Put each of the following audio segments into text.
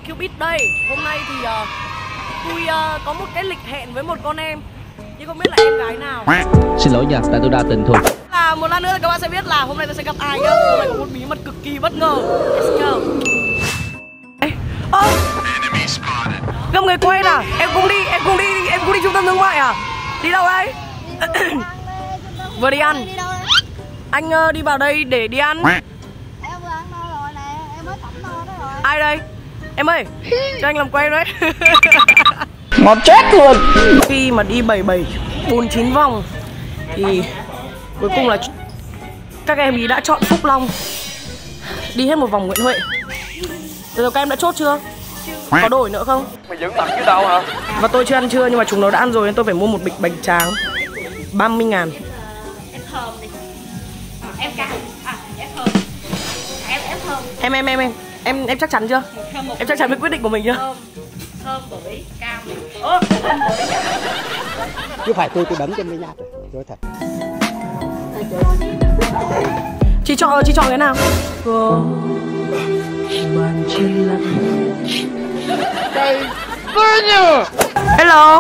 Cupid đây. Hôm nay thì tôi có một cái lịch hẹn với một con em, nhưng không biết là em gái nào. Xin lỗi nha, tại tôi đa tình thôi. Một lát nữa thì các bạn sẽ biết là hôm nay tôi sẽ gặp ai nhá. Hôm nay có một bí mật cực kỳ bất ngờ. Let's go. Gặp người quen à? Em cũng đi trung tâm thương mại à? Đi đâu đây? Vừa đi ăn. Anh đi vào đây để đi ăn. Em vừa ăn no rồi nè, em mới tẩm no đó rồi. Ai đây? Em ơi, cho anh làm quen đấy. Ngon chết luôn. Khi mà đi 77 49 vòng thì cuối cùng là các em ý đã chọn Phúc Long. Đi hết một vòng Nguyễn Huệ. Rồi các em đã chốt chưa? Có đổi nữa không? Mày dưỡng mặt chứ đâu hả? Và tôi chưa ăn trưa nhưng mà chúng nó đã ăn rồi nên tôi phải mua một bịch bánh tráng 30.000. Em thơm đi. Em cay. Em thơm. Em thơm. Em chắc chắn chưa? Em chắc chắn với quyết định của mình chưa? Thơm bưởi cam. Chứ phải tôi đấm cho mấy nhát rồi thật. Chị chọn cái nào? Hello.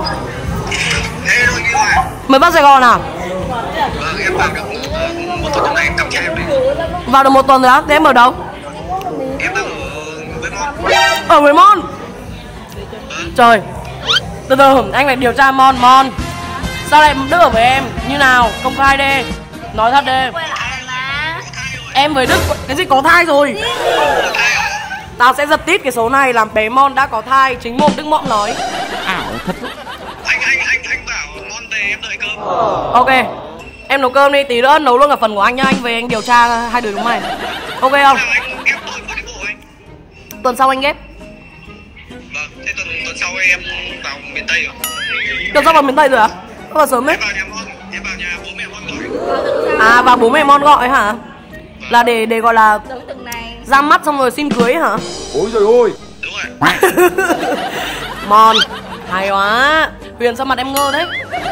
Mới vào Sài Gòn à? Em vào được một tuần này em cầm cho em đấy. Vào được một tuần rồi á? Thế em ở đâu? Em đang ở với Mon. Ở với Mon. Trời. Từ từ anh phải điều tra Mon. Sao lại Đức ở với em? Như nào? Công khai đi. Nói thật đi. Quay lại mà. Em với Đức cái gì có thai rồi? Tao sẽ giật tít cái số này làm bé Mon đã có thai. Chính mồm Đức Mõm nói. Ảo thật. Anh bảo Mon về em đợi cơm. Ok. Em nấu cơm đi, tí nữa nấu luôn cả phần của anh nhá. Anh về anh điều tra hai đứa chúng mày. Ok không? Anh ghép tôi với đi bộ anh. Tuần sau anh ghép. Vâng, thế tuần sau em vào miền Tây rồi. Tuần sau vào miền Tây rồi à? Có vào sớm đấy. Em vào nhà bố mẹ Mon gọi. À, vào bố mẹ Mon gọi hả? Là để gọi là Tưởng tuần này. ra mắt xong rồi xin cưới hả? Ôi trời ơi. Đúng rồi. Mon, hay quá. Huyền sao mặt em ngơ đấy?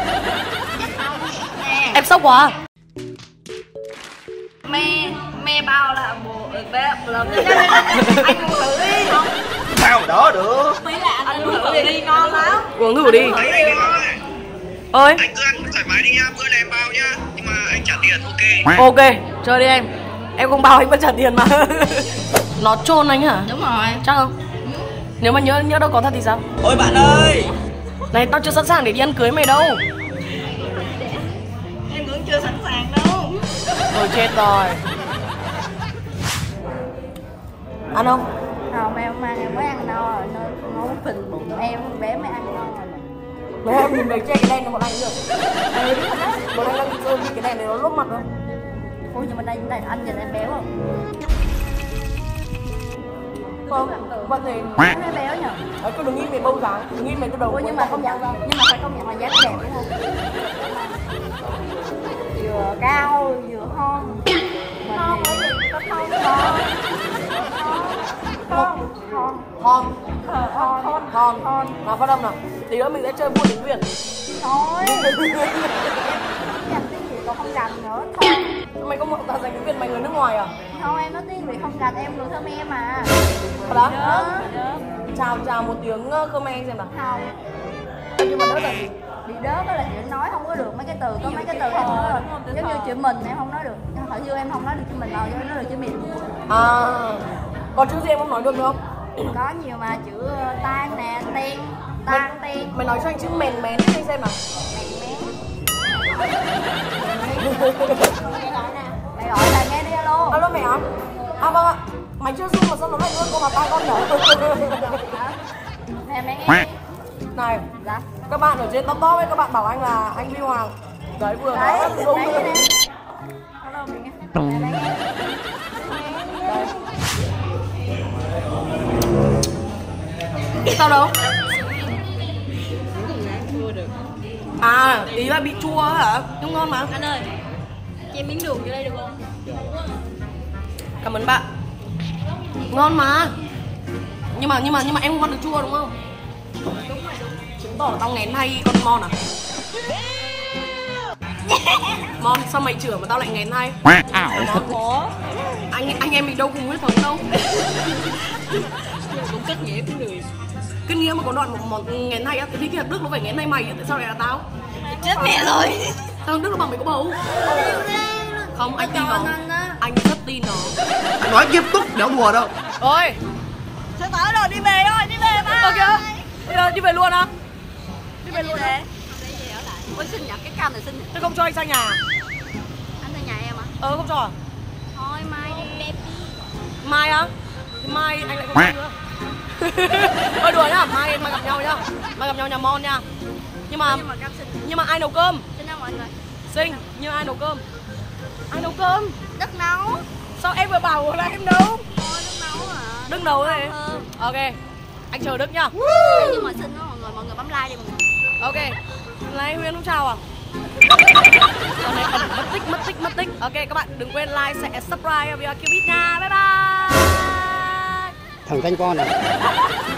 Em sốc quá. Mẹ bao là bộ bé lớn. Anh uống thử đi không? Sao mà đó được. Anh uống thử đi ngon lắm. Uống thử đi. Ơi. Anh cứ ăn thoải mái đi nha, bữa này em bao nhá. Nhưng mà anh trả tiền ok. Ok, chơi đi em. Em không bao anh vẫn trả tiền mà. Nó trôn anh hả? Đúng rồi. Chắc không? Nếu mà nhớ đâu có thật thì sao? Ôi bạn ơi. Này tao chưa sẵn sàng để đi ăn cưới mày đâu. Em cũng chưa sẵn sàng đâu. Rồi chết rồi. Ăn không? Không, em không ăn, em mới ăn no rồi nên nấu phình bụng em bé mới ăn ngon rồi. Mấy em nhìn thấy che cái đèn này bọn anh được. Bọn anh đang bị cái đèn này nó lốp mặt không? Ôi nhưng mà đây anh nhìn em béo không? Không, vẫn thế. Em béo nhờ. Cứ đừng nghĩ về bông dáng, đừng nghĩ về cái đầu. Ôi nhưng mà công nhận, nhưng mà phải công nhận là dáng đẹp đúng không? Vừa cao vừa thon. Thon ở gì? Có thon Thon. Nào phát âm nào. Tí nữa mình sẽ chơi vua tiếng Việt. thôi. Dành tiếng Việt còn không rành nữa. Thon. Mày có một tao dành tiếng Việt mày người nước ngoài à? Thôi em nói tiếng Việt không rành, em người Khmer mà. Thật á? Chào một tiếng Khmer xem nào. Không. Nhưng mà đỡ là gì? Bị đớt đó là chuyện nói không có được mấy cái từ, có mấy cái từ em không nói được. Giống như chữ mình em không nói được. Thật như em không nói được chữ mình nào, cho nói được chữ mình. À, còn chữ gì em không nói được không? Có nhiều mà chữ tan nè, ten, Mày nói cho anh chữ mèn mén đi xem nào. Mày gọi là nghe đi alo. Alo mẹ hả? À vâng ạ. Mày chưa zoom mà sao nó lại luôn cô mà tai con nhỏ. Nè mẹ nghe. Này, Dạ. các bạn ở trên top ấy các bạn bảo anh là anh Huy Hoàng. Đấy vừa Đấy, nói đúng đấy rồi. nè. Alo mẹ nghe. Sao đâu? À, ý là bị chua hả? Không ngon mà. Anh ơi, cho em miếng đường vô đây được không? Cảm ơn bạn. Ngon mà. Nhưng mà em không ăn được chua đúng không? Chứng tỏ là tao nghén hay con Mon à? Mon, sao mày chửi mà tao lại nghén hay? Ảo thật. Anh em mình đâu cùng huyết thống đâu. Cũng cách nghĩa cũng được. nghĩa mà có đoạn một nghén này á, thì khi Đức nó phải nghén này mày, tại sao lại là tao? Chết mẹ rồi. Sao thằng Đức nó bảo mày có bầu? Không, anh tin nó. Anh rất tin nó. Anh nói nghiêm túc, đéo đùa đâu. Ôi, Sao tới rồi, đi về thôi, đi về ba. kìa. Bây giờ đi về luôn á? Đi về luôn á? Ôi xinh nhật, cái cam này xinh nhật. Thế không cho anh sang nhà? Anh sang nhà em à? Không cho à? Thôi mai đi. Mai á? Thì mai anh lại không sang nữa. Ôi đùa nhá, mai gặp nhau nhá. Mai gặp nhau nhà Mon nha. Nhưng mà cam xinh. nhưng mà ai nấu cơm? Xinh không mọi người? Xinh, nhưng ai nấu cơm? Ai nấu cơm? Đất nấu. Sao em vừa bảo là em nấu? Thôi đất nấu hả? Đức nấu đấy. Ok, anh chờ Đức nhá. Nhưng mà xinh đó mọi người bấm like đi mọi người. Ok, này Huyền không chào à? Giờ này ẩn mất tích. Ok, các bạn đừng quên like, share, subscribe video Cupid nha. Bye bye. Thằng danh con này.